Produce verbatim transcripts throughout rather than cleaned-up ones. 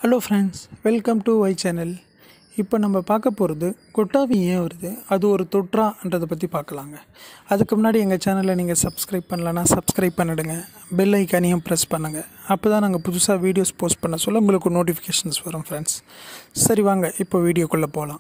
Hello friends, welcome to my channel. இப்போ நம்ம பார்க்க போகிறது கொட்டாவி ஏன் வருது, அது ஒரு தொற்றான்றதை பற்றி பார்க்கலாங்க. அதுக்கு முன்னாடி எங்கள் சேனலை நீங்கள் சப்ஸ்கிரைப் பண்ணலன்னா சப்ஸ்கிரைப் பண்ணிவிடுங்க. பெல் ஐக்கானையும் ப்ரெஸ் பண்ணுங்கள். அப்போ தான் நாங்கள் புதுசாக வீடியோஸ் போஸ்ட் பண்ண சொல்ல உங்களுக்கு நோட்டிஃபிகேஷன்ஸ் வரும் ஃப்ரெண்ட்ஸ். சரி வாங்க இப்போ வீடியோக்குள்ளே போகலாம்.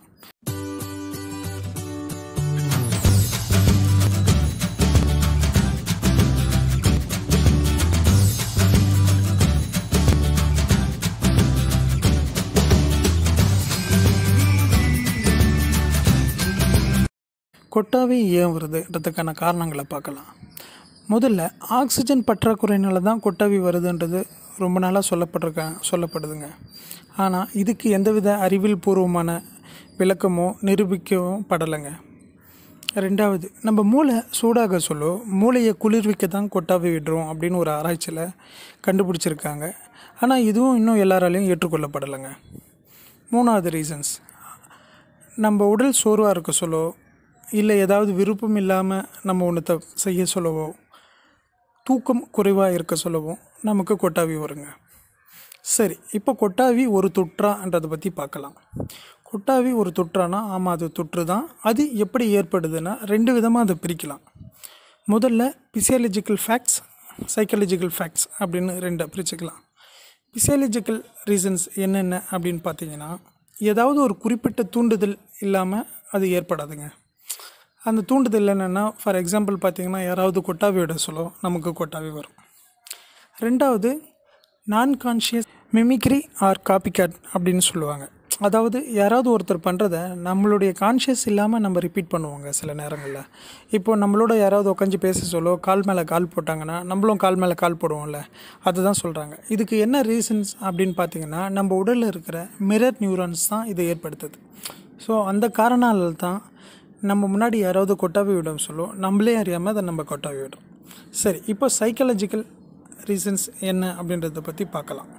கொட்டாவி ஏன் வருதுன்றதுக்கான காரணங்களை பார்க்கலாம். முதல்ல ஆக்சிஜன் பற்றாக்குறையினால தான் கொட்டாவி வருதுன்றது ரொம்ப நாளாக சொல்லப்பட்டிருக்க சொல்லப்படுதுங்க. ஆனால் இதுக்கு எந்தவித அறிவியல் பூர்வமான விளக்கமோ நிரூபிக்கவும் படலைங்க. ரெண்டாவது, நம்ம மூளை சூடாக சொல்லோ மூளையை குளிர்விக்க தான் கொட்டாவி விடுறோம் அப்படின்னு ஒரு ஆராய்ச்சியில் கண்டுபிடிச்சிருக்காங்க. ஆனால் இதுவும் இன்னும் எல்லாராலையும் ஏற்றுக்கொள்ளப்படலைங்க. மூணாவது ரீசன்ஸ், நம்ம உடல் சோர்வாக இருக்க சொல்லோ இல்லை ஏதாவது விருப்பம் இல்லாமல் நம்ம ஒன்றத்தை செய்ய சொல்லவோ, தூக்கம் குறைவாக இருக்க சொல்லவோ நமக்கு கொட்டாவி வருங்க. சரி, இப்போ கொட்டாவி ஒரு தொற்றான்றதை பற்றி பார்க்கலாம். கொட்டாவி ஒரு தொற்றானா, ஆமாம் அது தொற்று தான். அது எப்படி ஏற்படுதுன்னா ரெண்டு விதமாக அதை பிரிக்கலாம். முதல்ல பிசியாலஜிக்கல் ஃபேக்ட்ஸ், சைக்காலஜிக்கல் ஃபேக்ட்ஸ் அப்படின்னு ரெண்டை பிரிச்சுக்கலாம். பிசியாலஜிக்கல் ரீசன்ஸ் என்னென்ன அப்படின்னு பார்த்தீங்கன்னா, ஏதாவது ஒரு குறிப்பிட்ட தூண்டுதல் இல்லாமல் அது ஏற்படாதுங்க. அந்த தூண்டுதல் என்னென்னா, ஃபார் எக்ஸாம்பிள் பார்த்திங்கன்னா யாராவது கொட்டாவி விட சொல்ல நமக்கு கொட்டாவி வரும். ரெண்டாவது, நான் conscious mimicry or copy cat அப்படின்னு சொல்லுவாங்க. அதாவது யாராவது ஒருத்தர் பண்ணுறத நம்மளுடைய கான்ஷியஸ் இல்லாமல் நம்ம ரிப்பீட் பண்ணுவோங்க சில நேரங்களில். இப்போது நம்மளோட யாராவது உட்காந்து பேச சொல்ல கால் மேலே கால் போட்டாங்கன்னா நம்மளும் கால் மேலே கால் போடுவோம்ல, அதுதான் சொல்கிறாங்க. இதுக்கு என்ன ரீசன்ஸ் அப்படின்னு பார்த்திங்கன்னா, நம்ம உடலில் இருக்கிற மிரர் நியூரான்ஸ் தான் இதை ஏற்படுத்துது. ஸோ அந்த காரணால தான் நம்ம முன்னாடி யாராவது கொட்டாவி விடும் சொல்லுவோம், நம்மளே அறியாமல் அதை நம்ம கொட்டாவி விடுறோம். சரி, இப்போ சைக்காலஜிக்கல் ரீசன்ஸ் என்ன அப்படின்றத பற்றி பார்க்கலாம்.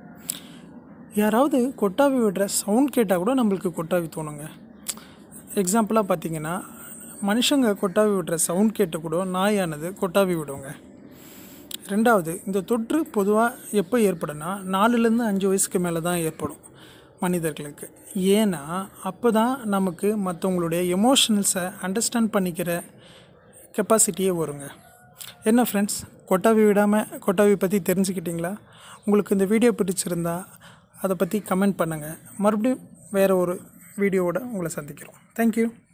யாராவது கொட்டாவி விடுற சவுண்ட் கேட்டால் கூட நம்மளுக்கு கொட்டாவி தோணுங்க. எக்ஸாம்பிளாக பார்த்திங்கன்னா, மனுஷங்க கொட்டாவி விடுற சவுண்ட் கேட்டு கூட நாயானது கொட்டாவி விடுவோங்க. ரெண்டாவது, இந்த தொற்று பொதுவாக எப்போ ஏற்படும்னா நாலுலேருந்து அஞ்சு வயசுக்கு மேலே தான் ஏற்படும் மனிதர்களுக்கு. ஏன்னா அப்போ தான் நமக்கு மற்றவங்களுடைய எமோஷனல்ஸை அண்டர்ஸ்டாண்ட் பண்ணிக்கிற கெப்பாசிட்டியே வருங்க. என்ன ஃப்ரெண்ட்ஸ், கொட்டாவி விடாமல் கொட்டாவி பற்றி தெரிஞ்சுக்கிட்டிங்களா? உங்களுக்கு இந்த வீடியோ பிடிச்சிருந்தா அதை பற்றி கமெண்ட் பண்ணுங்கள். மறுபடியும் வேறு ஒரு வீடியோவோட உங்களை சந்திக்கிறோம். தேங்க்யூ.